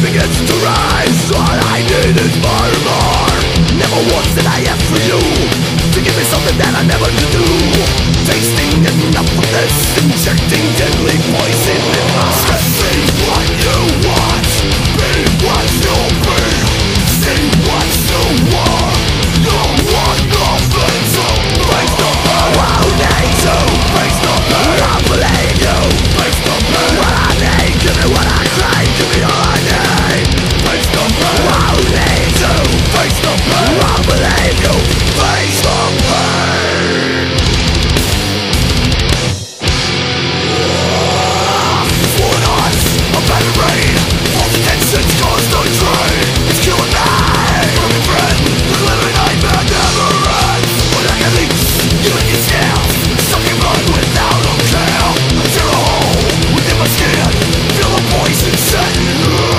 begins to rise. All I need is more and more. Never once did I ask for you to give me something that I never could do. Tasting enough of this, injecting deadly poison in my stress. See what you want, be what you'll be. See what you want, you want nothing to face the pain. Wow, need to face the pain. I believe you, face the pain. What I need, give me what I crave, give me all I need. Face the pain. Wow, need to face the pain. I believe you, face the pain. Sworn odds, a battered brain. False tensions cause no drain. It's killing me, my friend. The living nightmare never ends. But I can leech, giving you scales, sucking blood without a care. I tear a hole within my skin, feel the poison setting.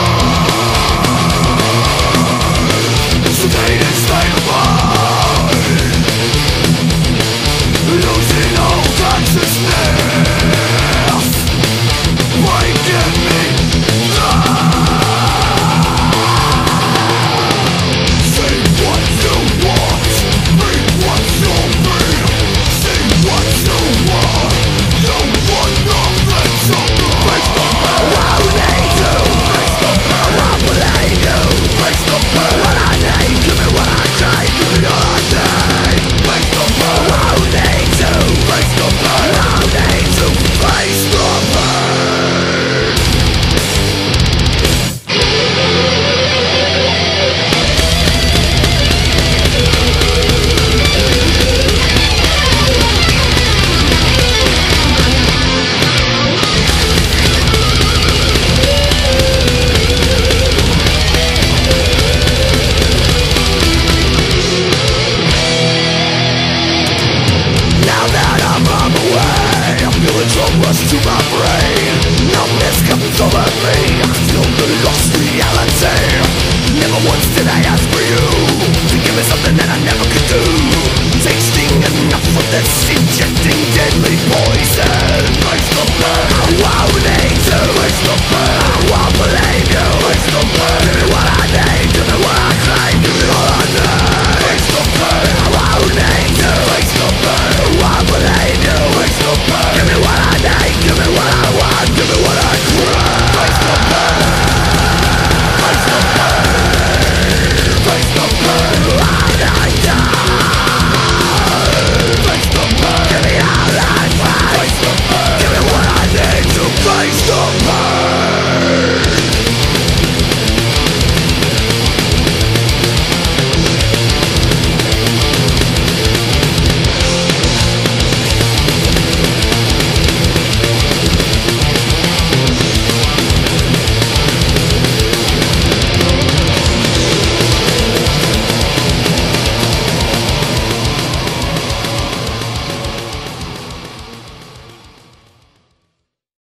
Sedate and stay alive, losing all consciousness, breaking me down. Say what you want, be what you'll be. Say what you want, you want nothing to lose. Face the pain. Wow, need to face the pain. I believe you, face the pain. What I need, give me what I crave, give me all I need. Face the pain. Wow, need to face the pain. I need to face the pain. Now that I'm on the way, I feel a drum rush to my brain. Numbness comes over me, I feel the lost reality. Never once did I ask for you to give me something that I never could do. Tasting enough of this, injecting